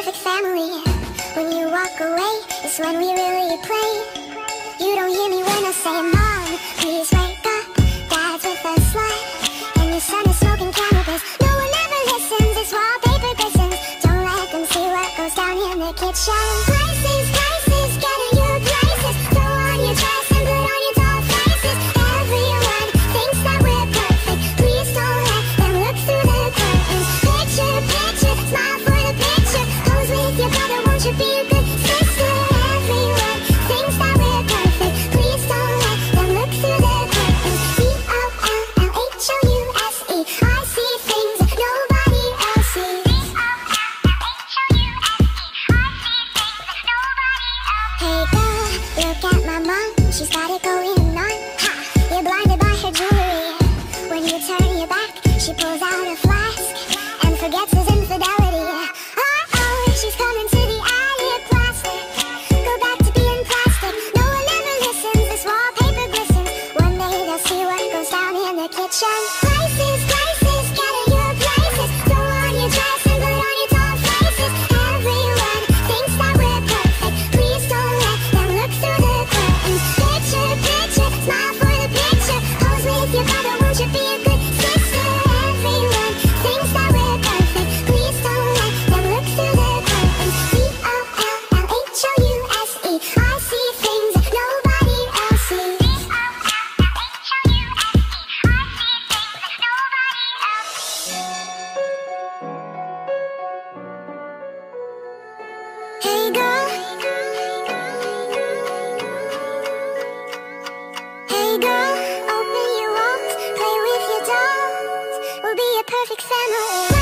perfect family. When you walk away, it's when we really play. You don't hear me when I say, Mom, please wake up. Dad's with a slut, and your son is smoking cannabis. No one ever listens, it's wallpaper glistens. Don't let them see what goes down in the kitchen. Places, places, getting your places. Throw on your dress and put on your tall faces. Everyone thinks that we're perfect. Please don't let them look through the curtains. Picture, picture, smile for the picture. Pose with your brother, won't you be a good sister? Everyone thinks that we're perfect. Please don't let them look through the curtains. Dollhouse, I see things that nobody else sees. Hey girl, look at my mom, she's got it going on. Ha! You're blinded by her jewelry. When you turn your back, she pulls out a flask and forgets his infidelity. Uh-oh, she's coming to the attic, plastic. Go back to being plastic. No one ever listens, this wallpaper glistens. One day they'll see what goes down in the kitchen. Places, places, getting your places. Throw on your dress and put on your tall faces. Everyone thinks that we're perfect. Please don't let them look through the curtains. Picture, picture, smile for the picture. Pose with your brother, won't you be a good sister? Everyone thinks that we're perfect. Please don't let them look through the curtains. Dollhouse, I see things that nobody else sees. Hey girl, hey girl, open your walls, play with your dolls. We'll be a perfect family.